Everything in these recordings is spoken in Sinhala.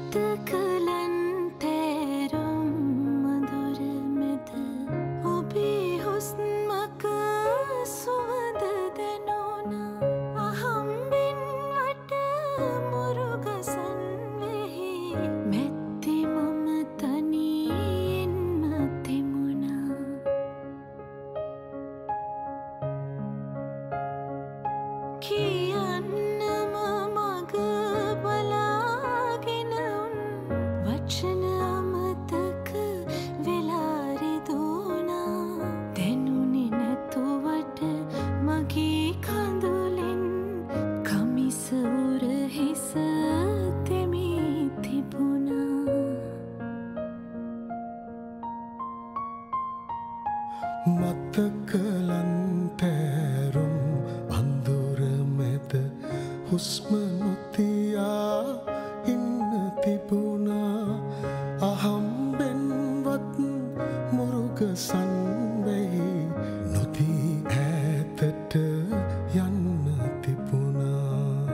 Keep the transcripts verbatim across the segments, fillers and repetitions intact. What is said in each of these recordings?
මතකලන් තේරුම් මధుර මෙත ඔබේ හුස්මක සුවඳ දැනුණා අහම්බෙන් වට මුරුගසන් වෙහි මෙත්ති මම තනියෙන්ම තෙමුණා කියන්නම මග බලාගෙන උන් වචන අමතක වෙලා රිදුණා දැනුනේ නැතුවට මගේ කඳුලෙන් කමිස උර හිස තෙමී තිබුණා මතකලන් තේරුම් අඳුර මැද හුස්ම නොතියා ඉන්න තිබුණා අහම්බෙන්වත් මුරුගසන් වෙහි නොදී ඈතට යන්න තිබුණා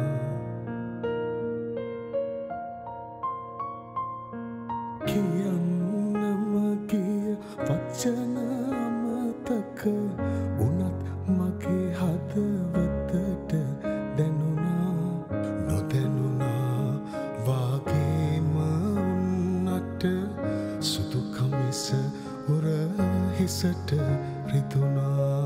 කියන්නම ගිය වචන අමතක උනත් මගේ හදවතට දැනුණා නොදැනුණා වාගේම උන්නට සුදු කමිස උර හිසට රිදුණා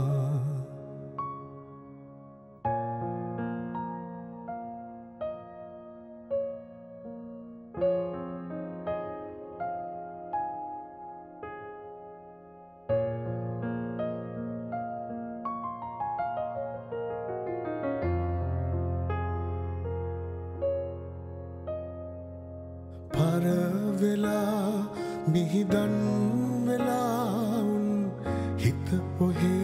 පර වෙලා මිහිදන් වෙලා උන් හිත ඔහේ